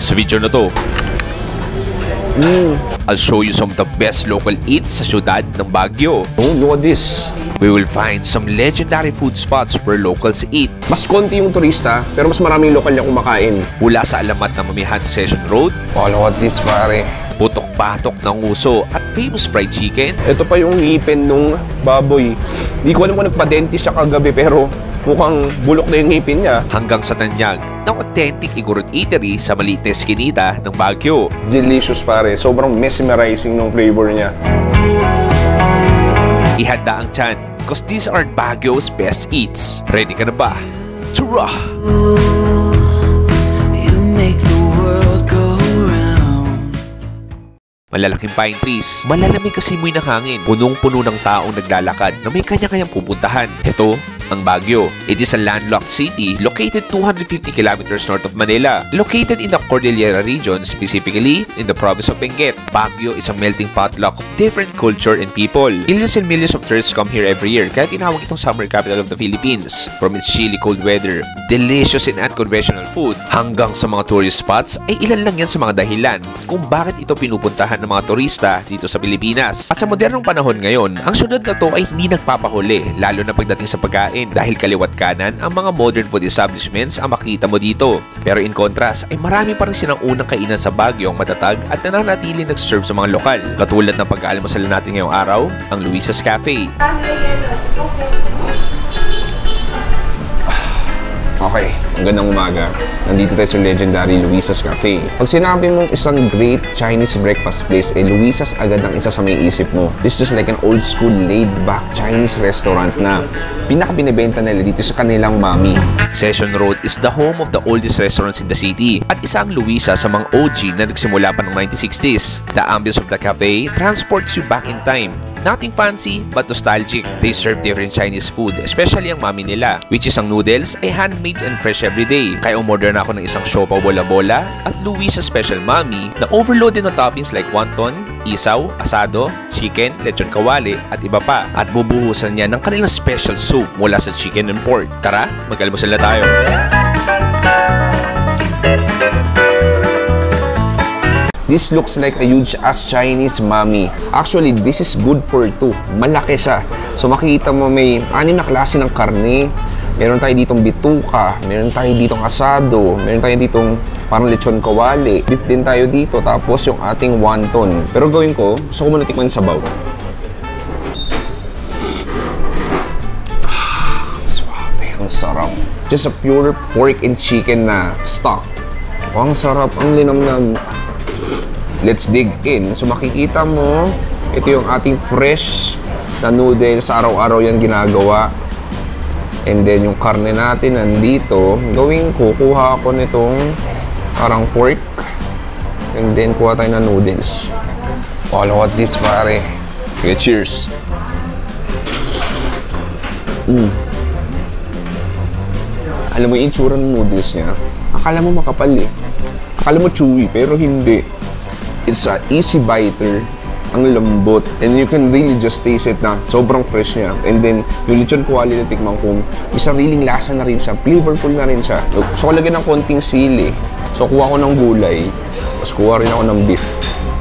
Sa video na to, I'll show you some of the best local eats sa syudad ng Baguio. Oh, look at this. We will find some legendary food spots where locals eat. Mas konti yung turista, pero mas maraming lokal na kumakain. Mula sa alamat ng mamihan sa Session Road, Oh, look at this, pare. putok-patok ng uso at famous fried chicken. Ito pa yung ngipin nung baboy. Hindi ko alam kung nagpa-dentist siya kagabi, pero mukhang bulok na yung ngipin niya. Hanggang sa tanyag ng authentic Igorot Eatery sa maliit na eskinita ng Baguio. Delicious, pare. Sobrang mesmerizing ng flavor niya. Ihanda ang tiyan, because these are Baguio's best eats. Ready ka na ba? Tara! Malalaking pine trees, malalamig kasi simoy ng hangin, punong-puno ng taong naglalakad na may kanya-kanyang pupuntahan. Ito ang Baguio. It is a landlocked city located 250 kilometers north of Manila. Located in the Cordillera region, specifically in the province of Benguet. Baguio is a melting potluck of different culture and people. Millions and millions of tourists come here every year, kaya tinawag itong summer capital of the Philippines. From its chilly cold weather, delicious and unconventional food, hanggang sa mga tourist spots, ay ilan lang yan sa mga dahilan kung bakit ito pinupuntahan ng mga turista dito sa Pilipinas. At sa modernong panahon ngayon, ang syudad na to ay hindi nagpapahuli, lalo na pagdating sa pagkain, dahil kaliwat kanan ang mga modern food establishments ang makita mo dito. Pero in contrast, ay marami pa rin silang unang kainan sa Baguio ang matatag at nananatili nag-serve sa mga lokal. Katulad ng pag-aalmusal natin ngayong araw, ang Luisa's Cafe. Okay, magandang umaga. Nandito tayo sa legendary Luisa's Cafe. Pag sinabi mong isang great Chinese breakfast place, Luisa's agad ang isa sa may isip mo. This is like an old school laid-back Chinese restaurant na pinakabinibenta nila dito sa kanilang mami. Session Road is the home of the oldest restaurants in the city at isa ang Luisa sa mga OG na nagsimula pa noong 1960s. The ambience of the cafe transports you back in time. Nothing fancy but nostalgic. They serve different Chinese food, especially ang mami nila, which is ang noodles ay handmade and fresh every day. Kaya umorder na ako ng isang siopaw bola-bola at Luisa Special Mami na overloaded na toppings like wonton, isaw, asado, chicken, lechon kawali at iba pa. At bubuhusan niya ng kanilang special soup mula sa chicken and pork. Tara, mag-almusal na tayo. This looks like a huge ass Chinese mami. Actually, this is good for two. Malaki siya. So makikita mo may 6 na klase ng karne. Meron tayo ditong bituka, meron tayo ditong asado, meron tayo ditong parang lechon kawali. Beef din tayo dito, tapos yung ating wonton. Pero gawin ko, gusto ko muna tikman yung sabaw. Suwabe, ang sarap. Just a pure pork and chicken na stock. Ang sarap, ang linamnam. Let's dig in. So makikita mo, ito yung ating fresh na noodles. Araw-araw yan ginagawa. And then yung karne natin nandito. Gawin ko, kuha ako nitong parang pork. And then kuha tayo na noodles. Oh, look at this, pare. Okay, cheers. Alam mo yung itsura ng noodles niya? Akala mo makapal eh. Akala mo chewy, pero hindi. It's an easy biter, ang lambot, and you can really just taste it na sobrang fresh niya. And then, yung lechon kawali na tikman ko, may sariling lasa na rin siya, flavorful na rin siya. So, lagyan ng konting sili. So, kuha ko ng gulay, tapos kuha rin ako ng beef.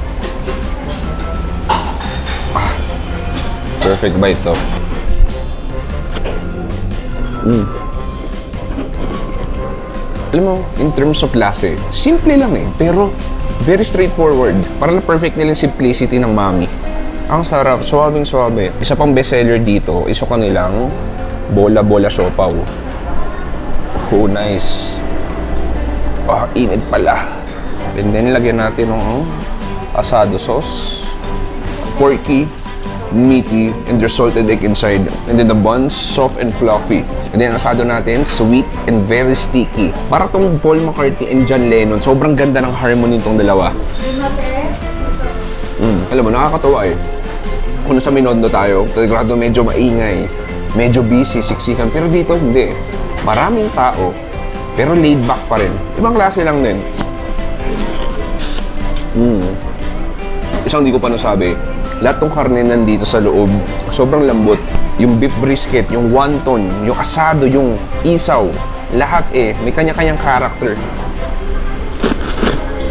Perfect bite to. Alam mo, in terms of lasa, simple lang eh, pero very straightforward. Parang perfect nila yung simplicity ng mami. Ang sarap, suwabing-suwabe. Isa pang bestseller dito, isa kanilang bola-bola siopaw. Oh, nice. Init pala. And then, lagyan natin ng asado sauce, porky, meaty, and there's salted egg inside. And then the buns, soft and fluffy. And then asado natin, sweet and very sticky. Para tong Paul McCartney and John Lennon, sobrang ganda ng harmony itong dalawa. Alam mo, nakakatawa eh. Kung nasa Minondo tayo, talagang medyo maingay, medyo busy, siksikan. Pero dito, hindi. Maraming tao, pero laid back pa rin. Ibang klase lang din. Isang di ko pa nasabi, lahat ng karne nandito sa loob, sobrang lambot. Yung beef brisket, yung wonton, yung asado, yung isaw, lahat may kanya-kanyang character.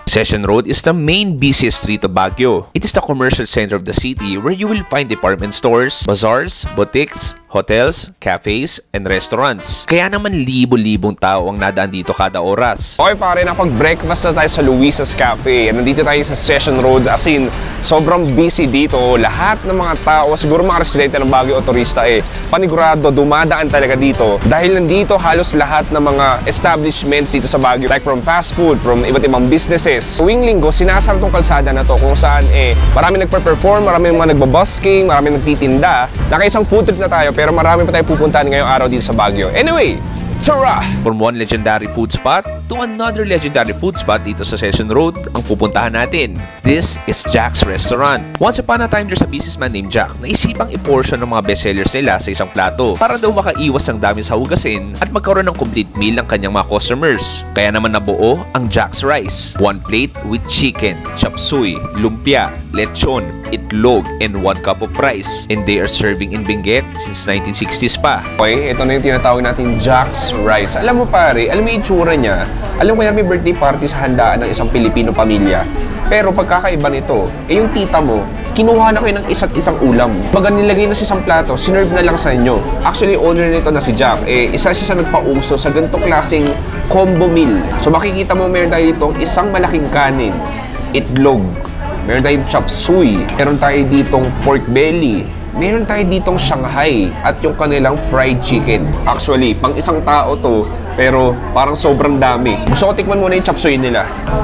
Session Road is the main busiest street of Baguio. It is the commercial center of the city where you will find department stores, bazaars, boutiques, hotels, cafes, and restaurants. Kaya naman libo-libong tao ang nadaan dito kada oras. Okay pare, napag-breakfast na tayo sa Luisa's Cafe. Nandito tayo sa Session Road, as in, sobrang busy dito. Lahat ng mga tao, siguro mga residente ng Baguio o turista panigurado, dumadaan talaga dito. Dahil nandito halos lahat ng mga establishments dito sa Baguio, like from fast food, from iba't ibang businesses. Tuwing linggo, sinasara tong kalsada na to kung saan marami nagpe-perform, marami mga nagbabusking, marami nagtitinda. Nakaisang food trip na tayo, pero marami pa tayong pupuntahan ngayong araw dito sa Baguio. Anyway, tara! From one legendary food spot to another legendary food spot dito sa Session Road ang pupuntahan natin. This is Jack's Restaurant. Once upon a time, there's a businessman named Jack na isipang i-portion ng mga bestsellers nila sa isang plato para daw makaiwas ng dami sa hugasin at magkaroon ng complete meal ang kanyang mga customers. Kaya naman nabuo ang Jack's Rice. One plate with chicken, chop suey, lumpia, lechon, itlog, and 1 cup of rice. And they are serving in Benguet since 1960s pa. Okay, ito na yung tinatawag natin Jack's Rice. Alam mo pare, alam mo yung itsura niya. Alam ko may birthday party sa handaan ng isang Pilipino pamilya. Pero pagkakaiba nito, yung tita mo, kinuha na kayo ng isa't isang ulam. Baga nilagay na sa isang plato, sinerve na lang sa inyo. Actually, owner nito na si Jack, isa siya sa nagpauso sa ganitong klaseng combo meal. So makikita mo meron tayo dito isang malaking kanin, itlog, meron tayong chop suey, meron tayo ditong pork belly, meron tayo ditong Shanghai at yung kanilang fried chicken. Actually, pang isang tao to, pero parang sobrang dami. Gusto ko tikman muna yung chop suey nila.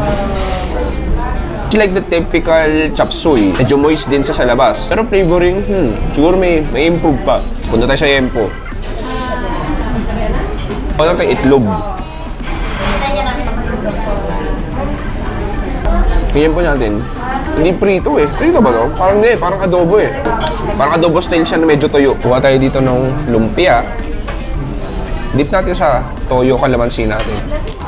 It's like the typical chop suey. Medyo moist din siya sa labas. Pero flavoring, siguro may improve pa. Punta tayo sa Yempo. Wala tayo itlog. Yung Yempo natin, hindi prito Prito ba to? Parang hindi, parang adobo Parang adobo style siya na medyo toyo. Kuha tayo dito ng lumpia. Dip natin sa toyo kalamansi natin.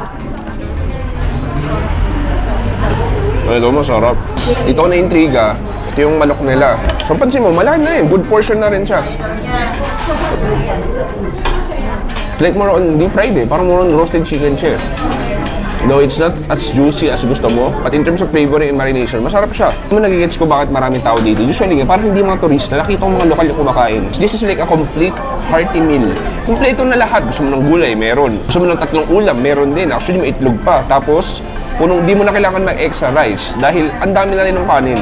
Ito, masarap. Dito ko na-intriga. Ito yung manok nila. So, pansin mo, malaki na Good portion na rin siya. Like more on deep fried Parang more on roasted chicken siya Though it's not as juicy as gusto mo, but in terms of flavoring and marination, masarap siya. Kung nagigets ko bakit maraming tao dito, usually parang hindi mga turista, nakita ko mga lokal yung kumakain. This is like a complete hearty meal. Kompleto na lahat. Gusto mo ng gulay, meron. Gusto mo ng tatlong ulam, meron din. Actually, may itlog pa. Tapos, di mo na kailangan mag-extra rice dahil ang dami na rin ng kanin.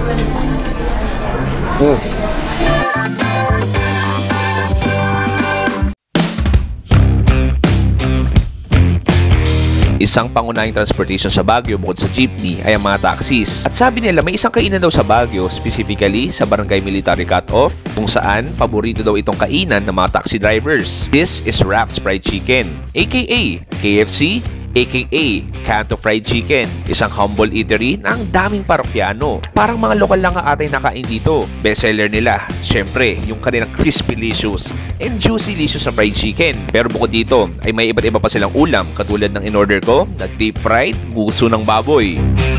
Isang pangunahing transportation sa Baguio bukod sa jeepney ay ang mga taxis. At sabi nila may isang kainan daw sa Baguio, specifically sa Barangay Military Cut-Off, kung saan paborito daw itong kainan ng mga taxi drivers. This is Raph's Fried Chicken, aka KFC, aka Canto Fried Chicken. Isang humble eatery na ang daming parokyano. Parang mga lokal lang ang atay nakain dito. Bestseller nila, syempre, yung kanilang crispy-licious and juicy-licious na fried chicken. Pero bukod dito, ay may iba't iba pa silang ulam katulad ng in-order ko na deep fried nguso ng baboy.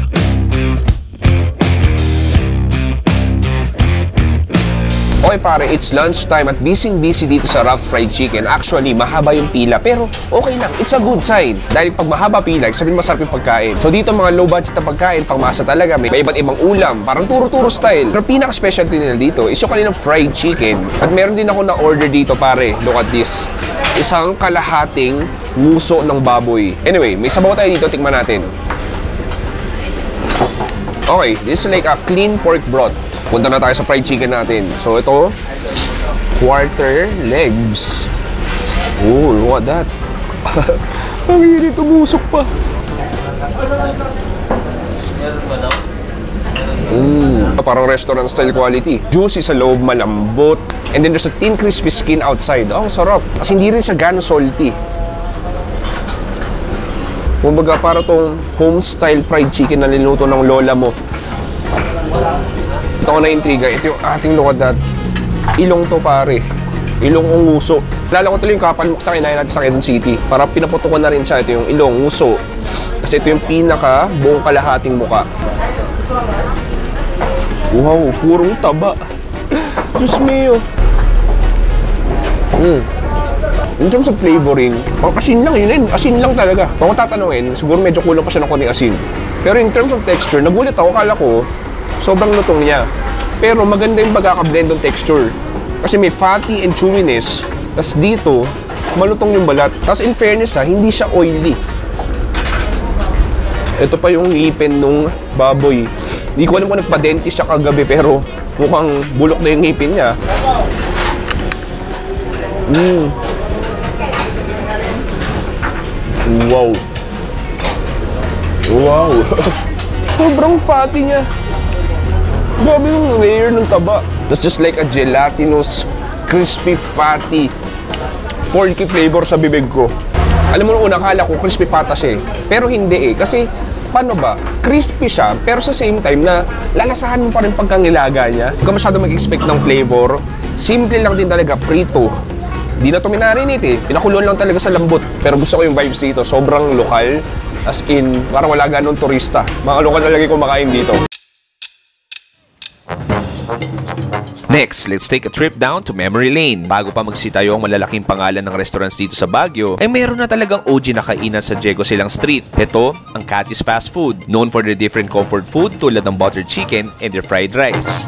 Okay pare, it's lunchtime at busy dito sa Raph's Fried Chicken. Actually, mahaba yung pila, pero okay lang. It's a good sign. Dahil pag mahaba pila, sabihin masarap yung pagkain. So dito mga low budget na pagkain, pangmasa talaga. May iba't ibang ulam, parang turo-turo style. Pero pinaka-specialty nila dito is yung kanilang fried chicken. At meron din ako na-order dito pare. Look at this. Isang kalahating nguso ng baboy. Anyway, may sabaw tayo dito, tikman natin. Okay, this is like a clean pork broth. Punta na tayo sa fried chicken natin. So ito, quarter legs. Oh, look at that. Ang init, tumusok pa. Parang restaurant style quality. Juicy sa loob, malambot. And then there's a thin crispy skin outside. Oh, sarap. Kasi hindi rin siya gano'ng salty. Kumbaga, para tong home style fried chicken na niluto ng lola mo. Ito ko na-intriga. Ito yung ating look at that. Ilong to pare. Ilong unguso. Lala ko tuloy yung kapal mo sa kinain natin sa Quezon City. Para pinaputo ko na rin siya. Ito yung ilong unguso. Kasi ito yung pinaka buong kalahating muka. Wow, purong taba. Diyos mio. In terms of flavoring, pang asin lang yun. Asin lang talaga. Kung tatanungin, siguro medyo kulang pa siya ng konting asin. Pero in terms of texture, nagulat ako, kala ko, sobrang lutong niya. Pero maganda yung pagkakablend ng texture. Kasi may fatty and chewiness, tapos dito, malutong yung balat. Tapos in fairness hindi siya oily. Ito pa yung ngipin nung baboy. Hindi ko alam kung nagpa-dentist siya kagabi, pero mukhang bulok na yung ngipin niya. Wow. Wow. Sobrang fatty niya. Grabe yung layer ng taba. That's just like a gelatinous, crispy, fatty, porky flavor sa bibig ko. Alam mo nung una, akala ko crispy pata siya eh. Pero hindi eh. Kasi, paano ba? Crispy siya, pero sa same time na lalasahan mo pa rin pagkangilaga niya. Huwag ka masyado mag-expect ng flavor. Simple lang din talaga, prito. Di na ito minarinate eh. Pinakuloan lang talaga sa lambot. Pero gusto ko yung vibes dito. Sobrang lokal. As in, parang wala ganun turista. Mga lokal talaga yung kumakain dito. Next, let's take a trip down to Memory Lane. Bago pa magsitayo ang malalaking pangalan ng restaurants dito sa Baguio, ay mayroon na talagang OG na kainan sa Diego Silang Street. Ito, ang Cathy's Fast Food, known for their different comfort food tulad ng buttered chicken and their fried rice.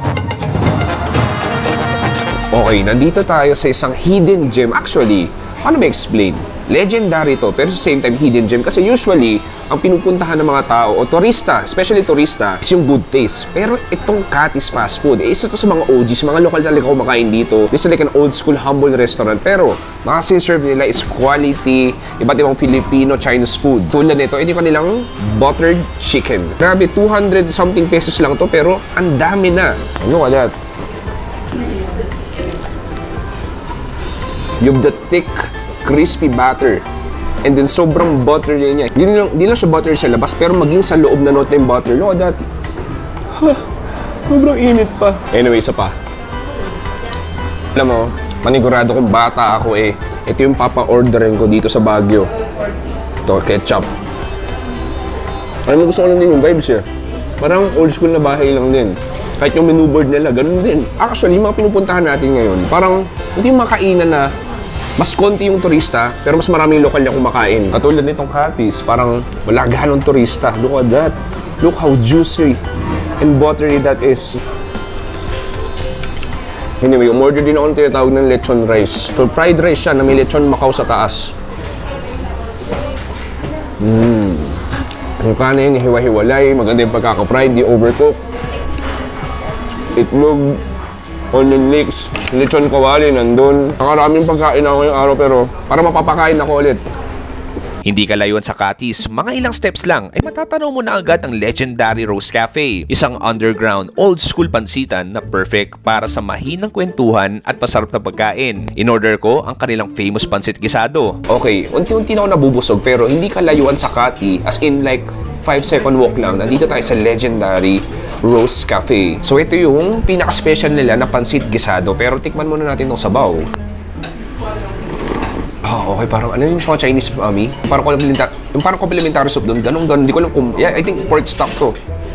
Okay, nandito tayo sa isang hidden gem. Actually, paano ma-explain? Legendary to, pero sa same time hidden gem. Kasi usually, ang pinupuntahan ng mga tao o turista, especially turista, is yung good taste. Pero itong Cathy's Fast Food, isa to sa mga OGs, mga lokal talaga kumakain dito. This is like an old school, humble restaurant. Pero, makasinserve nila is quality, iba't ibang Filipino, Chinese food. Tulad nito, ito yung kanilang buttered chicken. Grabe, 200 something pesos lang to, pero ang dami na. Look at that. You have the thick, crispy batter. And then sobrang buttery niya. Hindi lang siya buttery sa labas, pero maging sa loob na note yung butter. Look at that. Sobrang init pa. Anyway, isa pa. Alam mo, manigurado kong bata ako eh. Ito yung papa-orderin ko dito sa Baguio. Ito, ketchup. Alam mo, gusto ko lang din yung vibes eh. Parang old school na bahay lang din. Kahit yung menu board nila, ganun din. Actually, yung mga pinupuntahan natin ngayon, parang ito yung makainan na mas konti yung turista, pero mas maraming lokal niya kumakain. Katulad nitong Cathy's, parang wala ganong turista. Look at that. Look how juicy and buttery that is. Anyway, umorder din ako ng tinatawag ng lechon rice. So, fried rice siya na may lechon Macau sa taas. Ang kanin, hiwa-hiwalay, maganda yung pagkaka-fried, di overcook. Itlog, onion leeks, lechon kawali, nandun. Nakaraming pagkain ako ngayong araw pero para mapapakain ako ulit. Hindi ka layuan sa Cathy's, mga ilang steps lang ay matatanaw mo na agad ang legendary Rose Cafe, isang underground, old school pansitan na perfect para sa mahinang kwentuhan at pasarap na pagkain. In-order ko ang kanilang famous pansit gisado. Okay, unti-unti na ako nabubusog pero hindi ka layuan sa Cathy, as in like 5-second walk lang. Nandito tayo sa legendary Rose Cafe. So ito yung pinaka-special nila na pansit gisado, pero tikman muna natin itong sabaw. Okay, parang ano yung mga Chinese mami? Parang complementary soup doon. Ganun. Hindi ko alam kung... Yeah, I think pork stock to.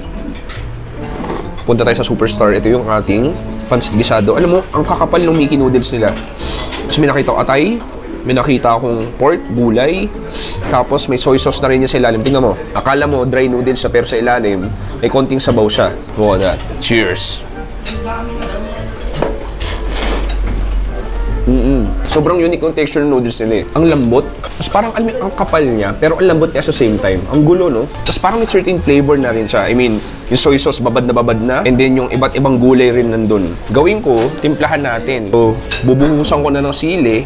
Punta tayo sa Superstar. Ito yung ating pansit gisado. Alam mo, ang kakapal ng Mickey noodles nila. Tapos may nakita ko atay. May nakita akong pork, gulay. Tapos may soy sauce na rin niya sa ilalim. Tingnan mo. Akala mo dry noodles siya pero sa ilalim may konting sabaw siya. Look at that. Cheers! Sobrang unique yung texture ng noodles nila eh. Ang lambot. Tapos parang ang kapal niya, pero ang lambot niya sa same time. Ang gulo, no? Tapos parang may certain flavor na rin siya. I mean, yung soy sauce babad na. And then yung iba't ibang gulay rin nandun. Gawin ko, timplahan natin. So, bubuhusan ko na ng sili.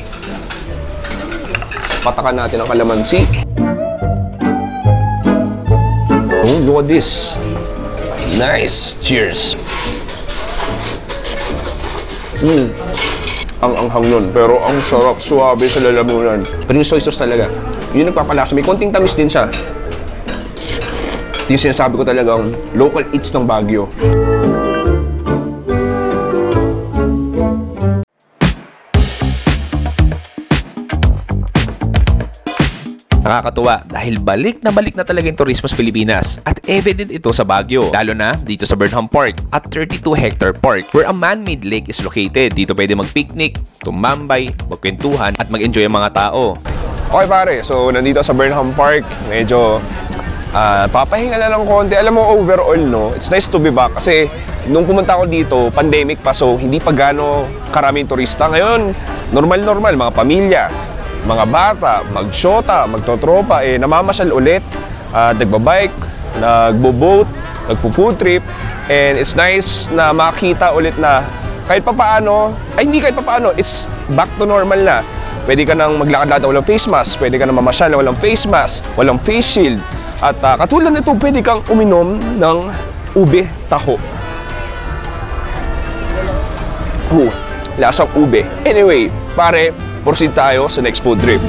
Patakan natin ang kalamansi. Oh, look at this. Nice. Cheers. Ang anghang nun, pero ang sarap, suwabe sa lalamunan. Pero yung soy sauce talaga, yun nagpapalasa. May konting tamis din siya. Ito yung sinasabi ko talagang local eats ng Baguio. Nakakatuwa dahil balik na talaga yung turismo sa Pilipinas at evident ito sa Baguio, lalo na dito sa Burnham Park at 32-hectare park where a man-made lake is located. Dito pwede mag-picnic, tumambay, magkwentuhan at mag-enjoy ang mga tao. Okay pare, so nandito sa Burnham Park, medyo Papahinga na lang konti. Alam mo, overall, no, it's nice to be back. Kasi nung pumunta ako dito, pandemic pa, so hindi pa gano karaming turista. Ngayon, normal-normal, mga pamilya, mga bata, magsyota, magtotropa, namamasyal ulit, nagbabike, nagbo-boat, nagpo-food trip. And it's nice na makita ulit na kahit papaano, hindi kahit papaano, it's back to normal na. Pwede ka nang maglakad-lakad na walang face mask, pwede ka nang mamasyal na walang face mask, walang face shield. At katulad nito, pwede kang uminom ng ube taho. Lasang ube. Anyway, pare, proceed tayo sa next food trip.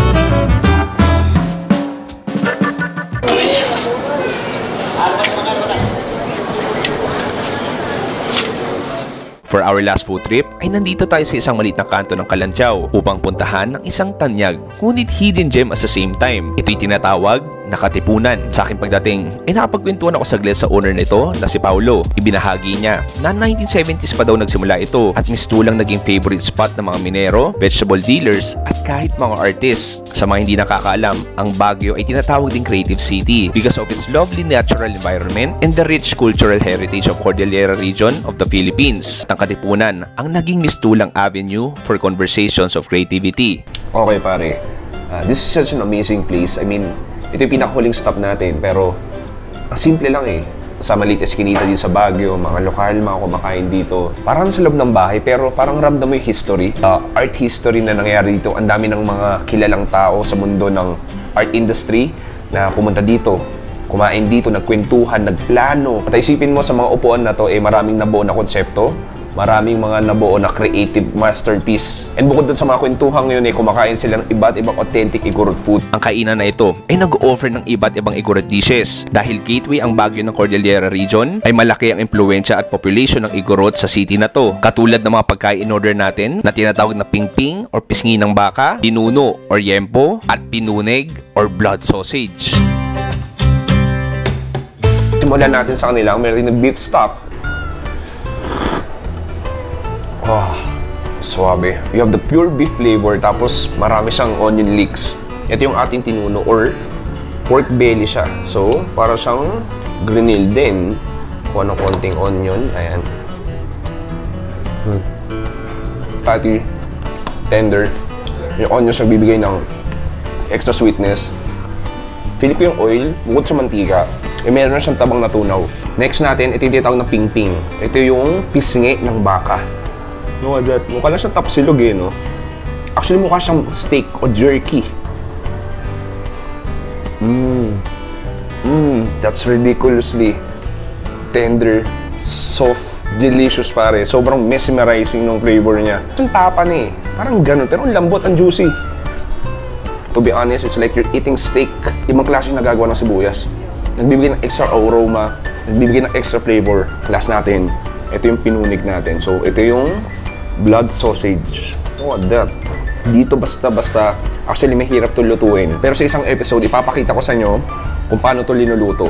For our last food trip, ay nandito tayo sa isang maliit na kanto ng Kalantiaw upang puntahan ng isang tanyag, ngunit hidden gem at the same time. Ito'y tinatawag na Katipunan. Sa aking pagdating, ay nakapagkwentuhan ako saglit sa owner nito na si Paulo. Ibinahagi niya na 1970s pa daw nagsimula ito at mistulang naging favorite spot ng mga minero, vegetable dealers at kahit mga artists. Sa mga hindi nakakaalam, ang Baguio ay tinatawag ding Creative City because of its lovely natural environment and the rich cultural heritage of Cordillera region of the Philippines. Ang Katipunan ang naging mistulang avenue for conversations of creativity. Okay pare, this is such an amazing place. I mean, ito yung pinakahuling stop natin, pero ang simple lang sa maliit eskinita dito sa Baguio, mga lokal, mga kumakain dito. Parang sa loob ng bahay, pero parang ramdam mo yung history. Art history na nangyayari dito. Ang dami ng mga kilalang tao sa mundo ng art industry na pumunta dito, kumain dito, nagkwentuhan, nagplano. At isipin mo sa mga upuan na to, maraming nabuo na konsepto, maraming mga nabuo na creative masterpiece. And bukod dun sa mga kwentuhang yun, kumakain sila ng iba't ibang authentic Igorot food. Ang kainan na ito ay nag-offer ng iba't ibang Igorot dishes. Dahil gateway ang Baguio ng Cordillera region, ay malaki ang impluensya at population ng Igorot sa city na to. Katulad ng mga pagkain in order natin na tinatawag na pingping or pisngi ng baka, pinuno or yempo, at pinuneg or blood sausage. Simulan natin sa kanila, meron din beef stock. Suabe. You have the pure beef flavor, tapos marami siyang onion leeks. Ito yung ating tinuno or pork belly siya. So, para siyang grinil din. Kuha ng konting onion. Ayan. Patty. Tender. Yung onion siya bibigay ng extra sweetness. Feel ko yung oil, bukod sa mantika, meron na siyang tabang na tunaw. Next natin, ito yung tinatawag na pingping. Ito yung pisngi ng baka. No, that. Mukha lang siyang tapsilog no? Actually, mukha siyang steak o jerky. That's ridiculously tender, soft, delicious pare. Sobrang mesmerizing ng flavor niya. Yung tapa parang ganun, pero ang lambot, ang juicy. To be honest, it's like you're eating steak. Ibang klase yung nagagawa ng sibuyas. Nagbibigay ng extra aroma, nagbibigay ng extra flavor. Last natin, ito yung pinunig natin. So, ito yung blood sausage. What that? Dito basta-basta. Actually, mahirap ito lutuin. Pero sa isang episode, ipapakita ko sa inyo kung paano ito linuluto.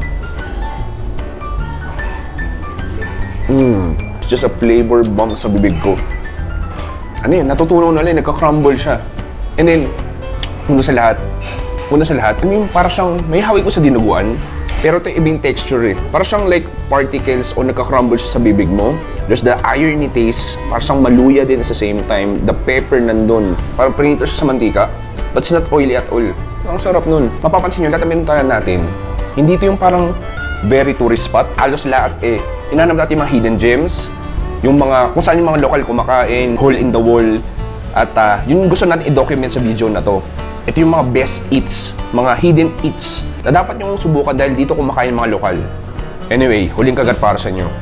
It's just a flavor bomb sa bibig ko. Ano yun? Natutunaw na lang. Nagka-crumble siya. And then, una sa lahat, ano yung para siyang, may hawig ko sa dinuguan, pero ito yung ibang texture Para siyang like particles o nagka-crumble siya sa bibig mo. There's the irony taste, para siyang maluya din at the same time. The pepper nandun. Parang prinito siya sa mantika, but it's not oily at all. Ang sarap nun. Mapapansin nyo, lahat ng pinuntahan natin, hindi ito yung parang very tourist spot. Halos lahat Inanap natin mga hidden gems, yung mga, kung saan yung mga local kumakain, hole in the wall. At yun gusto natin i-document sa video na to. Ito yung mga best eats, mga hidden eats na dapat nyong subukan dahil dito kumakain mga lokal. Anyway, huling kagat para sa inyo.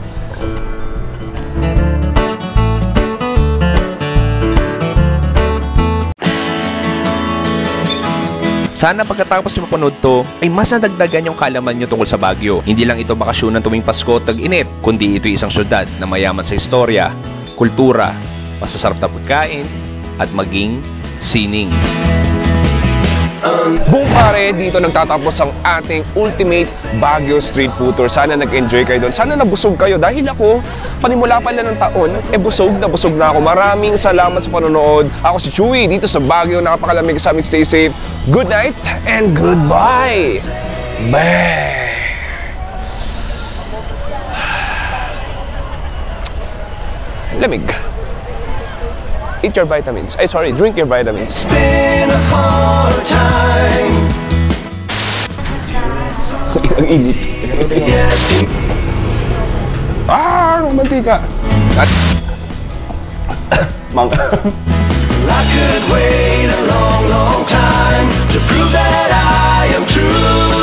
Sana pagkatapos nyo mapanood to, ay mas nadagdagan yung kalaman nyo tungkol sa Baguio. Hindi lang ito bakasyonan tuwing Pasko at tag-init, kundi ito isang syudad na mayaman sa istorya, kultura, masasarap na pagkain, at maging sining. Boom pare, dito nagtatapos ang ating ultimate Baguio Street Food Tour. Sana nag-enjoy kayo doon. Sana nabusog kayo dahil ako, panimula pa lang ng taon, busog na ako. Maraming salamat sa panonood. Ako si Chewy dito sa Baguio. Napakalamig sa amin. Stay safe. Good night and goodbye! Lamig. Eat your vitamins. Ay, sorry, drink your vitamins. It's been a hard time. Ang init. Yes, Ang mantika. Mangga. I could wait a long, long time to prove that I am true.